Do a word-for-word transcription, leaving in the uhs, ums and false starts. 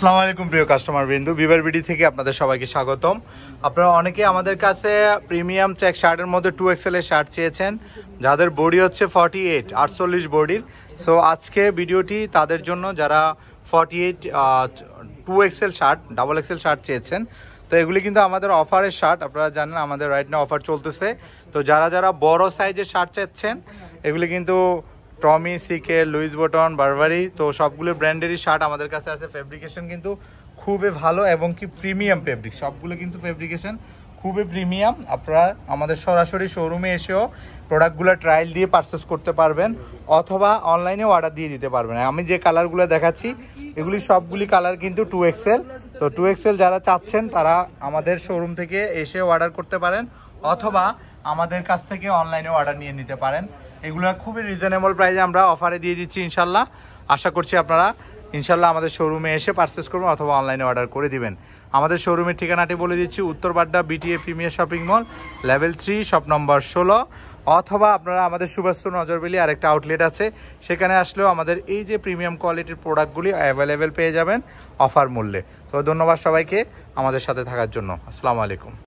আসসালামু আলাইকুম প্রিয় কাস্টমার বিন্দু, বিভার বিডি থেকে আপনাদের সবাইকে স্বাগতম। আপনারা অনেকে আমাদের কাছে প্রিমিয়াম চেক শার্টের মধ্যে টু এক্সেল এর শার্ট চেয়েছেন, যাদের বডি হচ্ছে ফর্টি এইট আটচল্লিশ বডির। সো আজকে ভিডিওটি তাদের জন্য যারা forty eight two XL shirt double XL shirt চেয়েছেন। তো এগুলি কিন্তু আমাদের অফারের শার্ট, আপনারা জানেন আমাদের রাইট নাও অফার চলতেছে। তো যারা যারা বড় সাইজের শার্ট চাচ্ছেন, এগুলি কিন্তু টমি, সিকে, লুইস বটন, বারবারি, তো সবগুলো ব্র্যান্ডেরই শার্ট আমাদের কাছে আছে। ফেব্রিকেশন কিন্তু খুবই ভালো এবং কি প্রিমিয়াম ফেব্রিক, সবগুলো কিন্তু ফেব্রিকেশন খুবই প্রিমিয়াম। আপনারা আমাদের সরাসরি শোরুমে এসেও প্রোডাক্টগুলো ট্রায়াল দিয়ে পারচেস করতে পারবেন, অথবা অনলাইনেও অর্ডার দিয়ে দিতে পারবেন। আমি যে কালারগুলো দেখাচ্ছি এগুলি সবগুলি কালার কিন্তু টু এক্সেল। তো টু এক্সেল যারা চাচ্ছেন তারা আমাদের শোরুম থেকে এসেও অর্ডার করতে পারেন, অথবা আমাদের কাছ থেকে অনলাইনেও অর্ডার নিয়ে নিতে পারেন। এগুলো খুবই রিজনেবল প্রাইসে আমরা অফারে দিয়ে দিচ্ছি ইনশাল্লাহ। আশা করছি আপনারা ইনশাল্লাহ আমাদের শোরুমে এসে পারচেস করবেন অথবা অনলাইনে অর্ডার করে দিবেন। আমাদের শোরুমের ঠিকানাটি বলে দিচ্ছি, উত্তর Badda BTA premier shopping mall, level three, shop number ষোলো। অথবা আপনারা আমাদের সুবাস্তু নজরবেলি আরেকটা আউটলেট আছে, সেখানে আসলেও আমাদের এই যে প্রিমিয়াম কোয়ালিটির প্রোডাক্টগুলি অ্যাভেলেবেল পেয়ে যাবেন অফার মূল্যে। তো ধন্যবাদ সবাইকে আমাদের সাথে থাকার জন্য। আসসালামু আলাইকুম।